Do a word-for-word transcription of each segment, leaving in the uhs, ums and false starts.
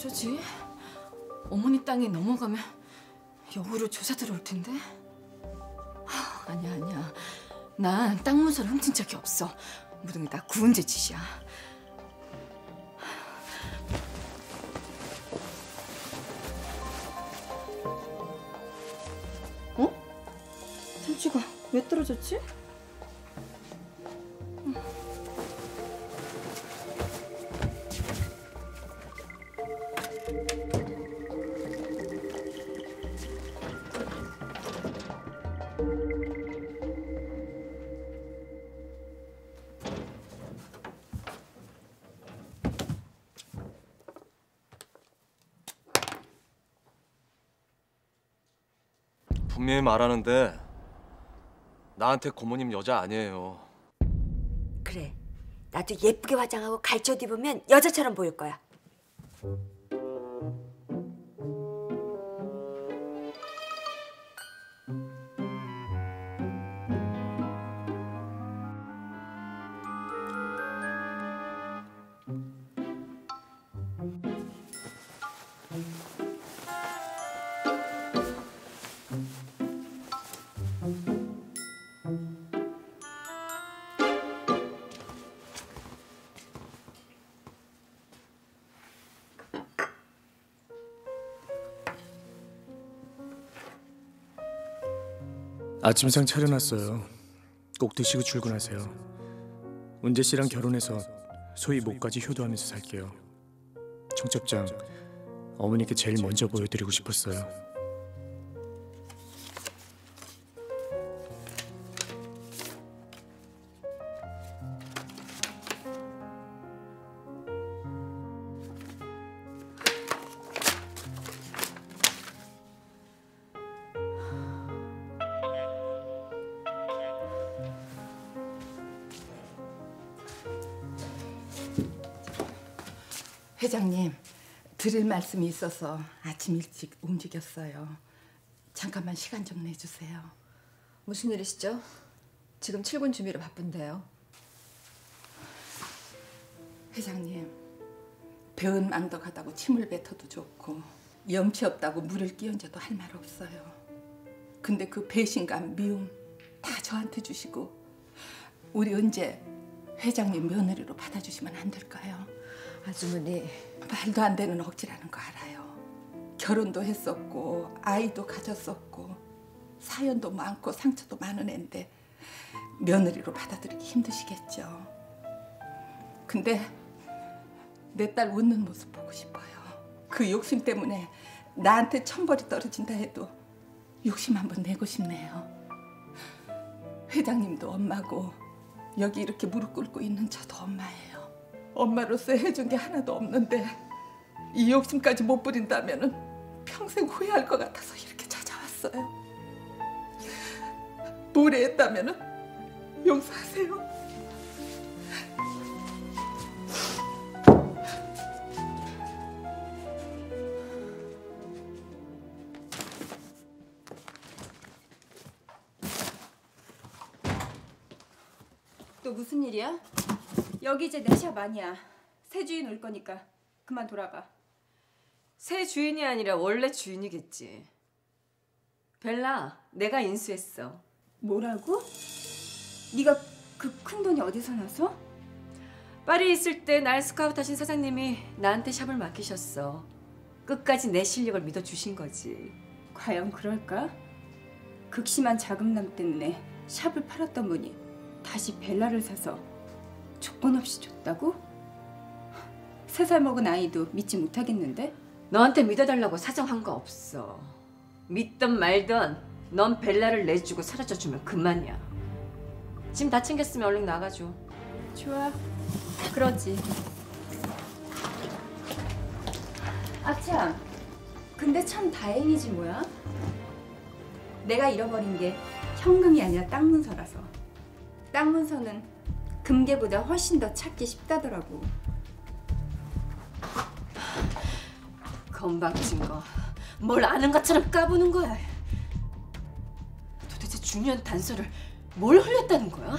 어쩌지? 어머니 땅에 넘어가면 역으로 조사 들어올 텐데? 하, 아니야 아니야. 난 땅 문서를 훔친 적이 없어. 모든 게 다 구은재 짓이야. 어? 참치가 왜 떨어졌지? 분명히 말하는데 나한테 고모님 여자 아니에요. 그래, 나도 예쁘게 화장하고 갈치옷 입으면 여자처럼 보일 거야. 아침상 차려놨어요. 꼭 드시고 출근하세요. 은재 씨랑 결혼해서 소위 목까지 효도하면서 살게요. 청첩장 어머니께 제일 먼저 보여드리고 싶었어요. 회장님, 드릴 말씀이 있어서 아침 일찍 움직였어요. 잠깐만 시간 좀 내주세요. 무슨 일이시죠? 지금 출근 준비로 바쁜데요. 회장님, 배은 망덕하다고 침을 뱉어도 좋고 염치 없다고 물을 끼얹어도 할 말 없어요. 근데 그 배신감, 미움 다 저한테 주시고 우리 은재 회장님 며느리로 받아주시면 안 될까요? 아주머니, 말도 안 되는 억지라는 거 알아요. 결혼도 했었고 아이도 가졌었고 사연도 많고 상처도 많은 애인데 며느리로 받아들이기 힘드시겠죠. 근데 내 딸 웃는 모습 보고 싶어요. 그 욕심 때문에 나한테 천벌이 떨어진다 해도 욕심 한번 내고 싶네요. 회장님도 엄마고 여기 이렇게 무릎 꿇고 있는 저도 엄마예요. 엄마로서 해준 게 하나도 없는데 이 욕심까지 못 부린다면은 평생 후회할 것 같아서 이렇게 찾아왔어요. 무례했다면은 용서하세요. 또 무슨 일이야? 여기 이제 내 샵 아니야. 새 주인 올 거니까 그만 돌아가. 새 주인이 아니라 원래 주인이겠지. 벨라, 내가 인수했어. 뭐라고? 네가 그 큰 돈이 어디서 나서? 파리에 있을 때 날 스카우트하신 사장님이 나한테 샵을 맡기셨어. 끝까지 내 실력을 믿어주신 거지. 과연 그럴까? 극심한 자금난 때문에 샵을 팔았던 분이 다시 벨라를 사서 조건 없이 줬다고? 세 살 먹은 아이도 믿지 못하겠는데? 너한테 믿어달라고 사정한 거 없어. 믿든 말든 넌 벨라를 내주고 사라져주면 그만이야. 짐 다 챙겼으면 얼른 나가줘. 좋아, 그러지. 아참, 근데 참 다행이지 뭐야? 내가 잃어버린 게 현금이 아니라 땅 문서라서. 땅 문서는 금괴보다 훨씬 더 찾기 쉽다더라고. 건방진 거. 뭘 아는 것처럼 까부는 거야. 도대체 중요한 단서를 뭘 흘렸다는 거야?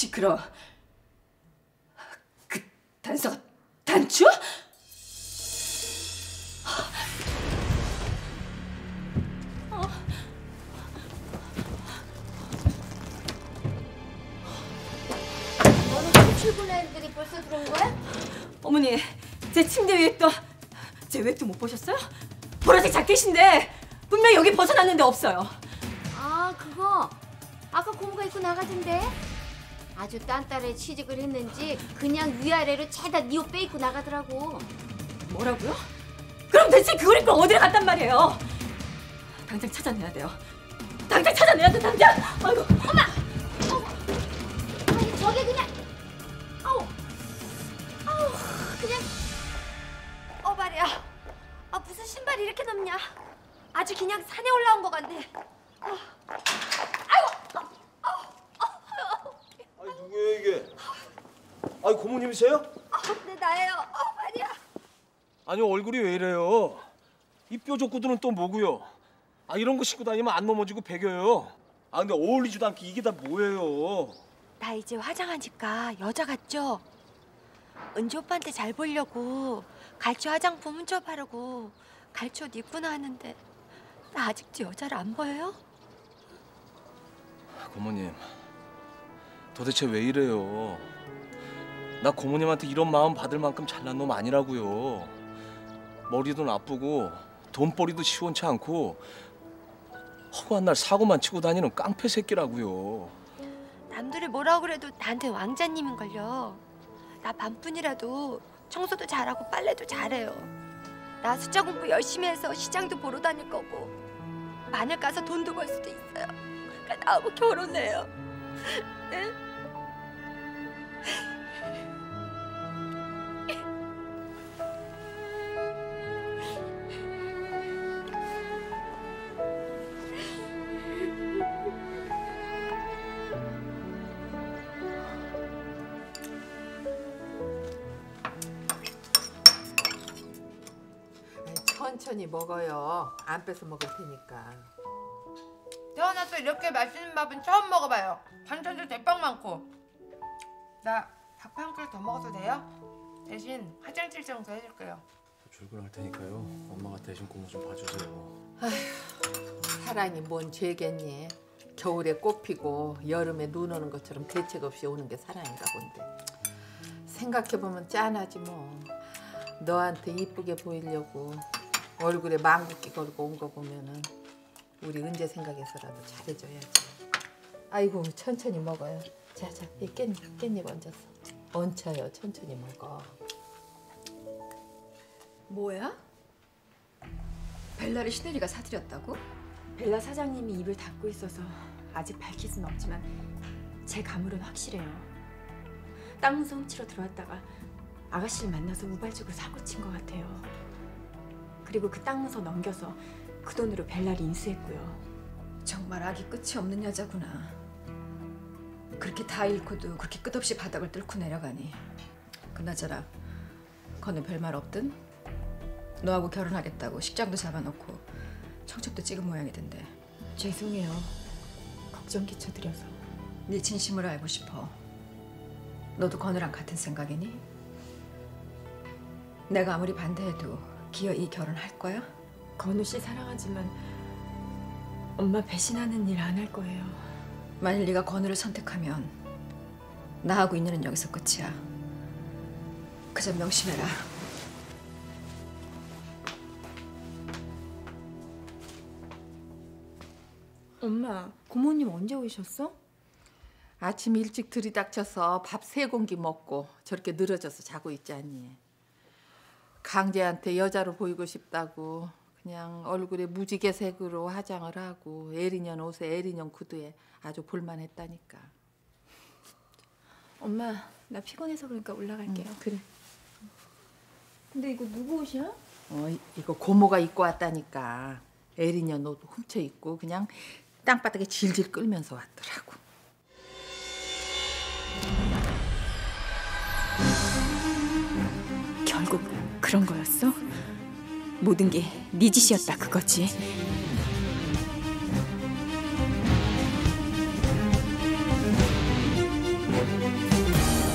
시끄러. 그 단서가 단추? 너는 출근할 애들이 벌써 들어온 거야? 어머니, 제 침대 위에 또 제 외투 못 보셨어요? 보라색 자켓인데 분명히 여기 벗어났는데 없어요. 아, 그거 아까 고모가 입고 나가던데. 아주 딴따라에 취직을 했는지 그냥 위아래로 죄다 네 옷 빼입고 나가더라고. 뭐라고요? 그럼 대체 그걸 입고 어디를 갔단 말이에요? 당장 찾아내야 돼요. 당장 찾아내야 돼, 당장! 아이고, 엄마! 어. 아니, 저게 그냥... 아우! 아우, 그냥... 어, 말이야. 아, 무슨 신발이 이렇게 넓냐? 아주 그냥 산에 올라온 것 같네. 어. 아이고! 어, 어, 어. 아니 누구예요 이게? 아니 고모님이세요? 어, 네, 나예요. 어, 말이야. 아니 얼굴이 왜 이래요? 이 뾰족구두는 또 뭐고요? 아 이런 거 신고 다니면 안 넘어지고 배겨요. 아 근데 어울리지도 않게 이게 다 뭐예요? 나 이제 화장하니까 여자 같죠? 은지 오빠한테 잘 보려고 갈치 화장품 훔쳐바르고 갈치 옷 입고 나왔는데 나 아직도 여자를 안 보여요? 고모님 도대체 왜 이래요? 나 고모님한테 이런 마음 받을 만큼 잘난 놈 아니라고요. 머리도 나쁘고 돈벌이도 시원치 않고 허구한 날 사고만 치고 다니는 깡패 새끼라고요. 남들이 뭐라고 그래도 나한테 왕자님인걸요. 나 밤뿐이라도 청소도 잘하고 빨래도 잘해요. 나 숫자 공부 열심히 해서 시장도 보러 다닐 거고 마늘 까서 돈도 벌 수도 있어요. 그러니까 나하고 결혼해요. 네? 천천히 먹어요. 안 뺏어 먹을 테니까. 태어나서 이렇게 맛있는 밥은 처음 먹어봐요. 반찬도 대빵 많고. 나 밥 한 그릇 더 먹어도 돼요? 대신 화장실 청소 해줄게요. 출근할 테니까요. 엄마가 대신 고모 좀 봐주세요. 아휴, 사랑이 뭔 죄겠니? 겨울에 꽃 피고 여름에 눈 오는 것처럼 대책 없이 오는 게 사랑인가 본데. 생각해보면 짠하지 뭐. 너한테 이쁘게 보이려고 얼굴에 망국기 걸고 온 거 보면은 우리 은재 생각해서라도 잘해줘야지. 아이고 천천히 먹어요. 자자, 이 깻잎, 깻잎 얹었어. 얹혀요. 천천히 먹어. 뭐야? 벨라를 시네리가 사들였다고? 벨라 사장님이 입을 닫고 있어서 아직 밝힐 순 없지만 제 가물은 확실해요. 땅 문서 훔치러 들어왔다가 아가씨를 만나서 우발적으로 사고친 것 같아요. 그리고 그 땅 문서 넘겨서 그 돈으로 벨라를 인수했고요. 정말 악이 끝이 없는 여자구나. 그렇게 다 잃고도 그렇게 끝없이 바닥을 뚫고 내려가니. 그나저나 건우 별말 없든? 너하고 결혼하겠다고 식장도 잡아놓고 청첩도 찍은 모양이던데. 죄송해요. 걱정 끼쳐드려서. 네 진심을 알고 싶어. 너도 건우랑 같은 생각이니? 내가 아무리 반대해도 기어 이 결혼 할 거야? 건우 씨 사랑하지만 엄마 배신하는 일 안 할 거예요. 만일 네가 건우를 선택하면 나하고 인연은 여기서 끝이야. 그 점 명심해라. 엄마, 고모님 언제 오셨어? 아침 일찍 들이닥쳐서 밥 세 공기 먹고 저렇게 늘어져서 자고 있지 않니? 강재한테 여자로 보이고 싶다고 그냥 얼굴에 무지개색으로 화장을 하고 에리년 옷에 에리년 구두에 아주 볼만했다니까. 엄마, 나 피곤해서 그러니까 올라갈게요. 응, 그래. 근데 이거 누구 옷이야? 어, 이- 이거 고모가 입고 왔다니까. 에리년 옷 훔쳐 입고 그냥 땅바닥에 질질 끌면서 왔더라고. 결국 그런 거였어? 모든 게 네 짓이었다 그거지?